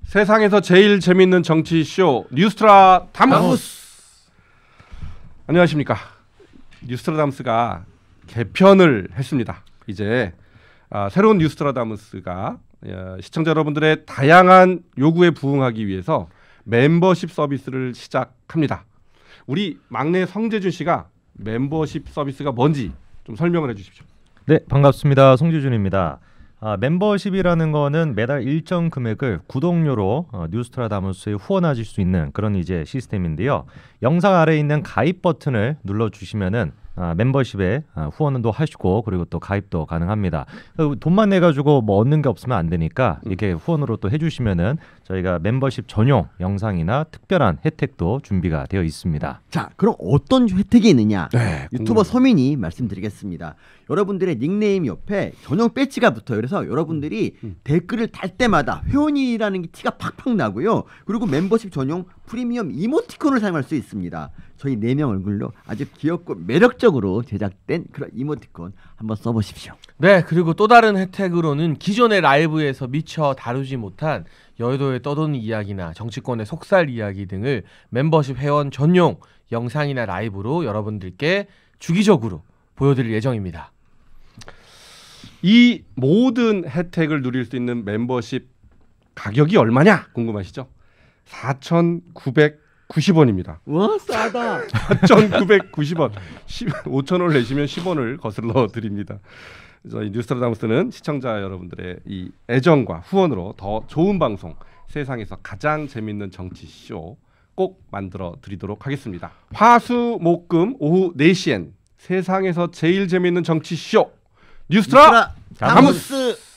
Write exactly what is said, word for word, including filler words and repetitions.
세상에서 제일 재밌는 정치 쇼 뉴스트라다무스. 안녕하십니까. 뉴스트라다무스가 개편을 했습니다. 이제 아, 새로운 뉴스트라다무스가 어, 시청자 여러분들의 다양한 요구에 부응하기 위해서 멤버십 서비스를 시작합니다. 우리 막내 성재준 씨가 멤버십 서비스가 뭔지 좀 설명을 해주십시오. 네, 반갑습니다. 송재준입니다. 아, 멤버십이라는 거는 매달 일정 금액을 구독료로 어, 뉴스트라다무스에 후원하실 수 있는 그런 이제 시스템인데요. 영상 아래에 있는 가입 버튼을 눌러주시면은 아, 멤버십에 아, 후원도 하시고 그리고 또 가입도 가능합니다. 돈만 내 가지고 뭐 얻는 게 없으면 안 되니까 이렇게 후원으로 또 해주시면은 저희가 멤버십 전용 영상이나 특별한 혜택도 준비가 되어 있습니다. 자, 그럼 어떤 혜택이 있느냐? 네, 유튜버 서민이 말씀드리겠습니다. 여러분들의 닉네임 옆에 전용 배지가 붙어요. 그래서 여러분들이 음. 댓글을 달 때마다 회원이라는 게 티가 팍팍 나고요. 그리고 멤버십 전용 프리미엄 이모티콘을 사용할 수 있습니다. 저희 네 명 얼굴로 아주 귀엽고 매력적으로 제작된 그런 이모티콘 한번 써보십시오. 네, 그리고 또 다른 혜택으로는 기존의 라이브에서 미처 다루지 못한 여의도에 떠도는 이야기나 정치권의 속살 이야기 등을 멤버십 회원 전용 영상이나 라이브로 여러분들께 주기적으로 보여드릴 예정입니다. 이 모든 혜택을 누릴 수 있는 멤버십 가격이 얼마냐 궁금하시죠? 사천구백구십 원입니다. 와, 싸다. 사천구백구십 원. 오천 원을 내시면 십 원을 거슬러 드립니다. 저희 뉴스트라다무스는 시청자 여러분들의 이 애정과 후원으로 더 좋은 방송, 세상에서 가장 재밌는 정치쇼 꼭 만들어 드리도록 하겠습니다. 화수 목금 오후 네 시엔 세상에서 제일 재밌는 정치쇼 뉴스트라다무스.